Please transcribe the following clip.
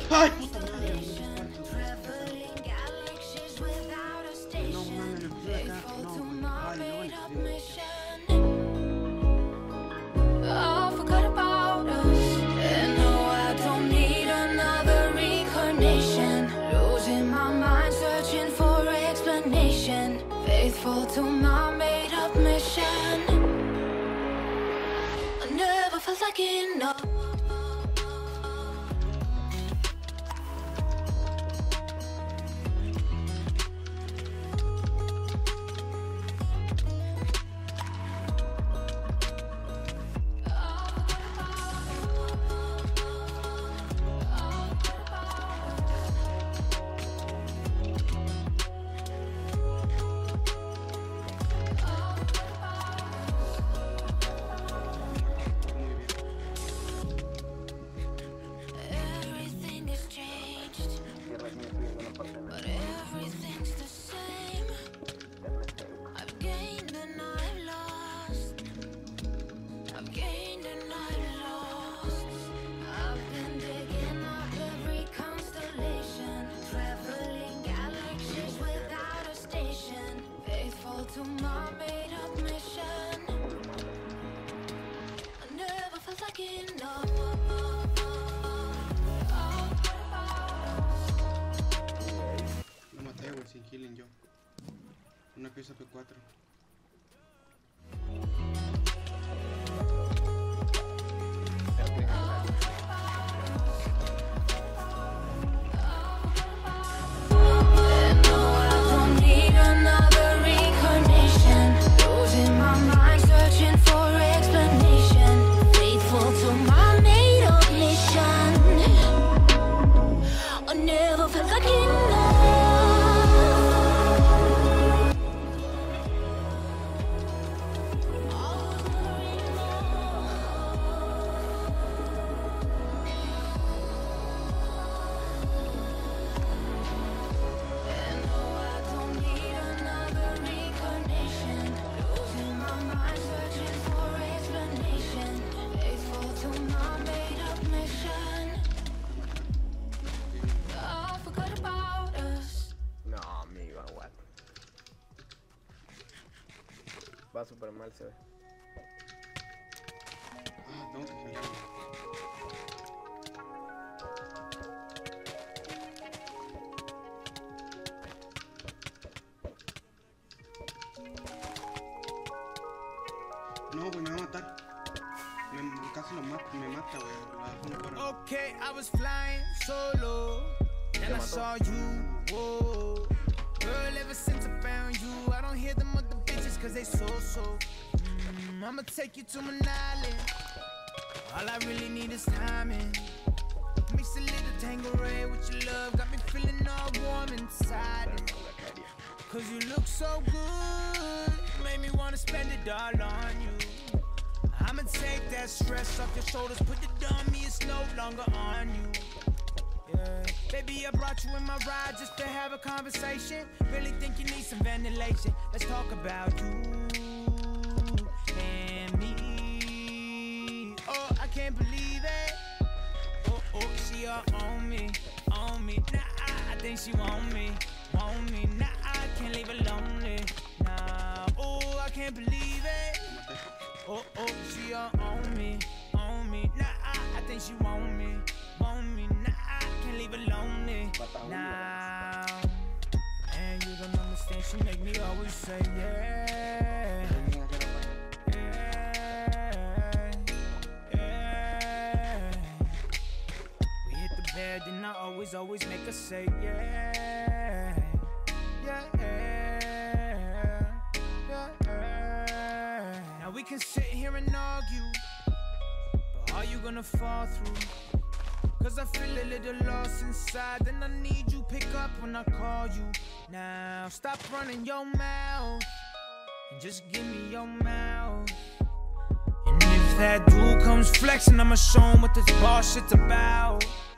Ay, puta madre. No mames, lo puse acá. No, ay, no vale. Faithful to my made-up mission. I never felt like enough. To my made-up mission, I never felt like enough. Lo maté, güey, sin healing yo. Una pieza P4. Va súper mal, se ve. Ah, tengo que girar. No, güey, me va a matar. Casi me mata, güey. Okay, I was flying solo, and I saw you. Whoa. Girl, ever since I found you, I don't hear them other bitches cause they so. I'ma take you to an island. All I really need is timing. Mix a little Tanqueray with your love, got me feeling all warm inside. Cause you look so good, made me wanna spend it all on you. I'ma take that stress off your shoulders, put it on me, it's no longer on you. Yeah. Baby, I brought you in my ride just to have a conversation. Really think you need some ventilation. Let's talk about you and me. Oh, I can't believe it. Oh, she all on me. Nah, I think she want me. Nah, I can't leave her lonely. Nah, oh, I can't believe it. Oh, she all on me. Nah, I think she want me. Nah, I can't leave her lonely now. And you don't understand, she make me always say yeah. We hit the bed and I always make her say yeah. Now we can sit here and argue, but are you gonna fall through? Cause I feel a little lost inside, and I need you pick up when I call you. Now stop running your mouth and just give me your mouth. And if that dude comes flexing, I'ma show him what this boss shit's about.